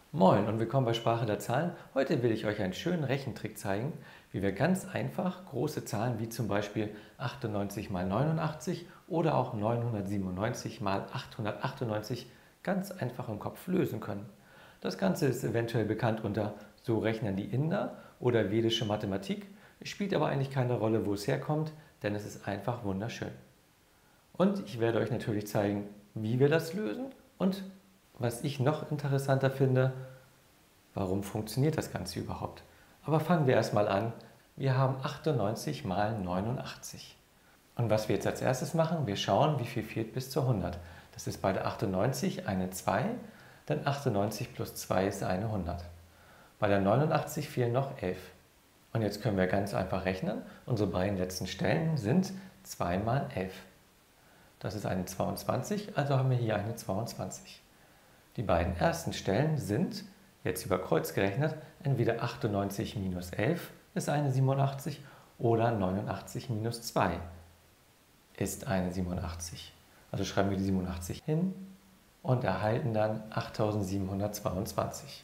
Moin und willkommen bei Sprache der Zahlen. Heute will ich euch einen schönen Rechentrick zeigen, wie wir ganz einfach große Zahlen wie zum Beispiel 98 mal 89 oder auch 997 mal 898 ganz einfach im Kopf lösen können. Das Ganze ist eventuell bekannt unter So rechnen die Inder oder vedische Mathematik. Es spielt aber eigentlich keine Rolle, wo es herkommt, denn es ist einfach wunderschön. Und ich werde euch natürlich zeigen, wie wir das lösen und was ich noch interessanter finde, warum funktioniert das Ganze überhaupt. Aber fangen wir erstmal an. Wir haben 98 mal 89. Und was wir jetzt als erstes machen, wir schauen, wie viel fehlt bis zur 100. Das ist bei der 98 eine 2, denn 98 plus 2 ist eine 100. Bei der 89 fehlen noch 11. Und jetzt können wir ganz einfach rechnen. Unsere beiden letzten Stellen sind 2 mal 11. Das ist eine 22, also haben wir hier eine 22. Die beiden ersten Stellen sind, jetzt über Kreuz gerechnet, entweder 98 minus 11 ist eine 87 oder 89 minus 2 ist eine 87. Also schreiben wir die 87 hin und erhalten dann 8722.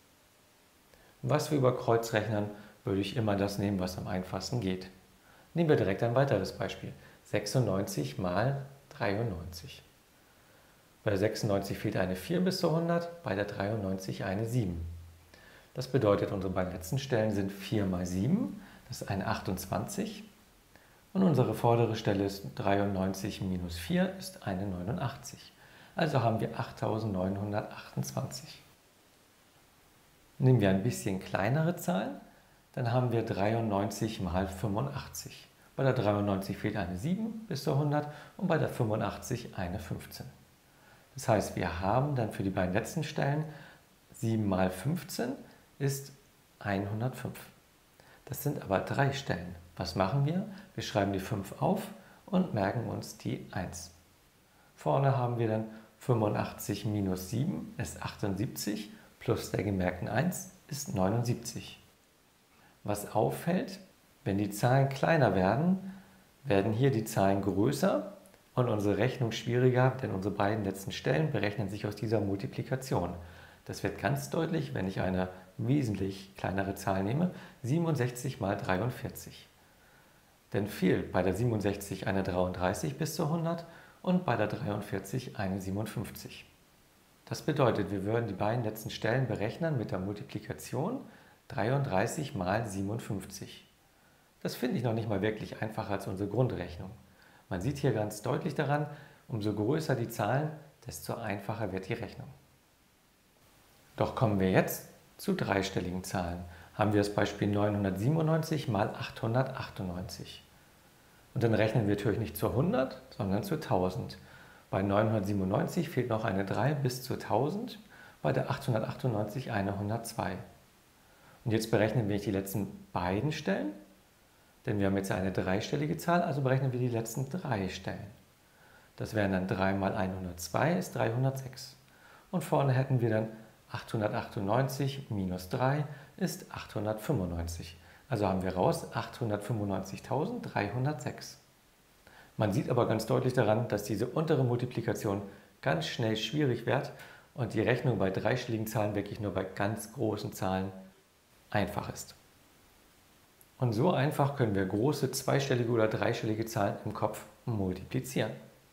Was wir über Kreuz rechnen, würde ich immer das nehmen, was am einfachsten geht. Nehmen wir direkt ein weiteres Beispiel. 96 mal 93. Bei der 96 fehlt eine 4 bis zur 100, bei der 93 eine 7. Das bedeutet, unsere beiden letzten Stellen sind 4 mal 7, das ist eine 28. Und unsere vordere Stelle ist 93 minus 4 ist eine 89. Also haben wir 8928. Nehmen wir ein bisschen kleinere Zahlen, dann haben wir 93 mal 85. Bei der 93 fehlt eine 7 bis zur 100 und bei der 85 eine 15. Das heißt, wir haben dann für die beiden letzten Stellen 7 mal 15 ist 105. Das sind aber 3 Stellen. Was machen wir? Wir schreiben die 5 auf und merken uns die 1. Vorne haben wir dann 85 minus 7 ist 78 plus der gemerkten 1 ist 79. Was auffällt, wenn die Zahlen kleiner werden, werden hier die Zahlen größer und unsere Rechnung schwieriger, denn unsere beiden letzten Stellen berechnen sich aus dieser Multiplikation. Das wird ganz deutlich, wenn ich eine wesentlich kleinere Zahl nehme, 67 mal 43. Denn fehlt bei der 67 eine 33 bis zur 100 und bei der 43 eine 57. Das bedeutet, wir würden die beiden letzten Stellen berechnen mit der Multiplikation 33 mal 57. Das finde ich noch nicht mal wirklich einfacher als unsere Grundrechnung. Man sieht hier ganz deutlich daran, umso größer die Zahlen, desto einfacher wird die Rechnung. Doch kommen wir jetzt zu dreistelligen Zahlen. Haben wir das Beispiel 997 mal 898. Und dann rechnen wir natürlich nicht zur 100, sondern zu 1000. Bei 997 fehlt noch eine 3 bis zu 1000, bei der 898 eine 102. Und jetzt berechnen wir nicht die letzten beiden Stellen, denn wir haben jetzt eine dreistellige Zahl, also berechnen wir die letzten 3 Stellen. Das wären dann 3 mal 102 ist 306. Und vorne hätten wir dann 898 minus 3 ist 895. Also haben wir raus 895.306. Man sieht aber ganz deutlich daran, dass diese untere Multiplikation ganz schnell schwierig wird und die Rechnung bei dreistelligen Zahlen wirklich nur bei ganz großen Zahlen einfach ist. Und so einfach können wir große zweistellige oder dreistellige Zahlen im Kopf multiplizieren.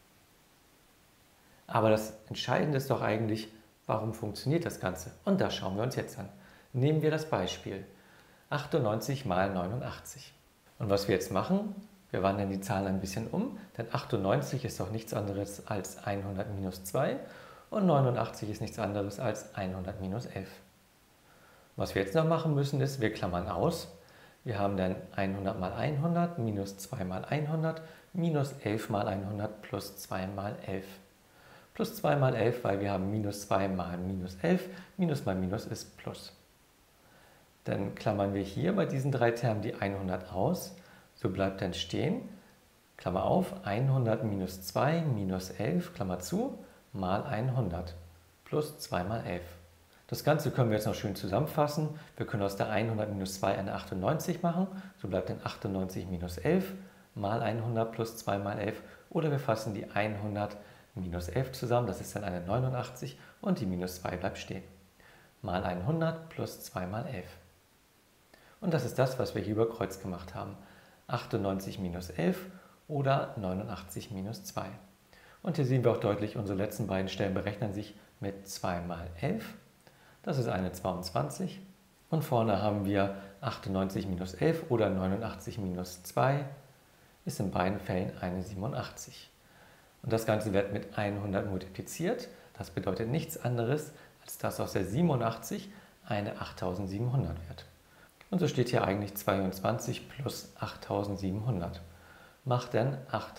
Aber das Entscheidende ist doch eigentlich, warum funktioniert das Ganze? Und das schauen wir uns jetzt an. Nehmen wir das Beispiel 98 mal 89. Und was wir jetzt machen, wir wandeln die Zahlen ein bisschen um, denn 98 ist doch nichts anderes als 100 minus 2 und 89 ist nichts anderes als 100 minus 11. Was wir jetzt noch machen müssen ist, wir klammern aus. Wir haben dann 100 mal 100 minus 2 mal 100 minus 11 mal 100 plus 2 mal 11. Plus 2 mal 11, weil wir haben minus 2 mal minus 11. Minus mal minus ist plus. Dann klammern wir hier bei diesen 3 Termen die 100 aus. So bleibt dann stehen, Klammer auf, 100 minus 2 minus 11, Klammer zu, mal 100 plus 2 mal 11. Das Ganze können wir jetzt noch schön zusammenfassen. Wir können aus der 100 minus 2 eine 98 machen. So bleibt dann 98 minus 11 mal 100 plus 2 mal 11. Oder wir fassen die 100 minus 11 zusammen. Das ist dann eine 89 und die minus 2 bleibt stehen. mal 100 plus 2 mal 11. Und das ist das, was wir hier über Kreuz gemacht haben. 98 minus 11 oder 89 minus 2. Und hier sehen wir auch deutlich, unsere letzten beiden Stellen berechnen sich mit 2 mal 11. Das ist eine 22. Und vorne haben wir 98 minus 11 oder 89 minus 2 ist in beiden Fällen eine 87. Und das Ganze wird mit 100 multipliziert. Das bedeutet nichts anderes, als dass aus der 87 eine 8700 wird. Und so steht hier eigentlich 22 plus 8700. Macht dann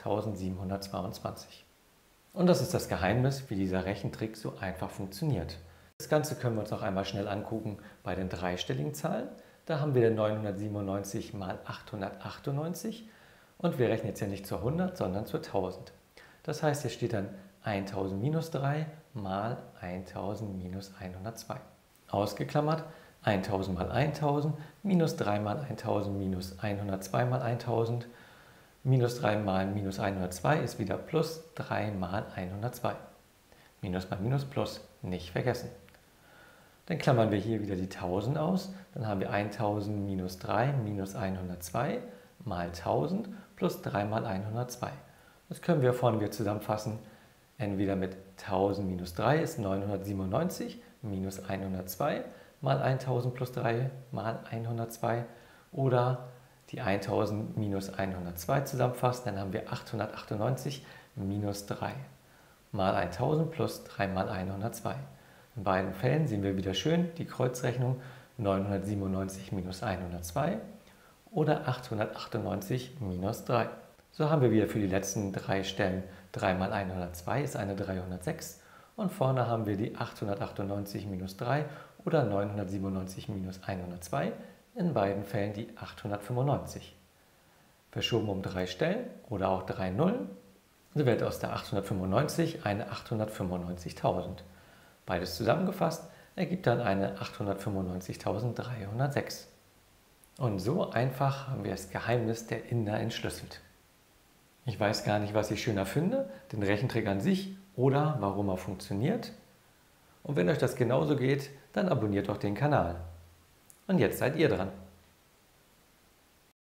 8722. Und das ist das Geheimnis, wie dieser Rechentrick so einfach funktioniert. Das Ganze können wir uns noch einmal schnell angucken bei den dreistelligen Zahlen. Da haben wir 997 mal 898 und wir rechnen jetzt ja nicht zur 100, sondern zur 1000. Das heißt, hier steht dann 1000 minus 3 mal 1000 minus 102. Ausgeklammert 1000 mal 1000 minus 3 mal 1000 minus 102 mal 1000. Minus 3 mal minus 102 ist wieder plus 3 mal 102. Minus mal minus plus, nicht vergessen. Dann klammern wir hier wieder die 1000 aus. Dann haben wir 1000 minus 3 minus 102 mal 1000 plus 3 mal 102. Das können wir vorne wieder zusammenfassen. Entweder mit 1000 minus 3 ist 997 minus 102 mal 1000 plus 3 mal 102 oder die 1000 minus 102 zusammenfassen, dann haben wir 898 minus 3 mal 1000 plus 3 mal 102. In beiden Fällen sehen wir wieder schön die Kreuzrechnung 997 minus 102 oder 898 minus 3. So haben wir wieder für die letzten drei Stellen 3 mal 102 ist eine 306 und vorne haben wir die 898 minus 3 oder 997 minus 102. In beiden Fällen die 895. Verschoben um 3 Stellen oder auch 3 Nullen, so wird aus der 895 eine 895.000. Beides zusammengefasst ergibt dann eine 895.306. Und so einfach haben wir das Geheimnis der Inder entschlüsselt. Ich weiß gar nicht, was ich schöner finde, den Rechentrick an sich oder warum er funktioniert. Und wenn euch das genauso geht, dann abonniert doch den Kanal. Und jetzt seid ihr dran.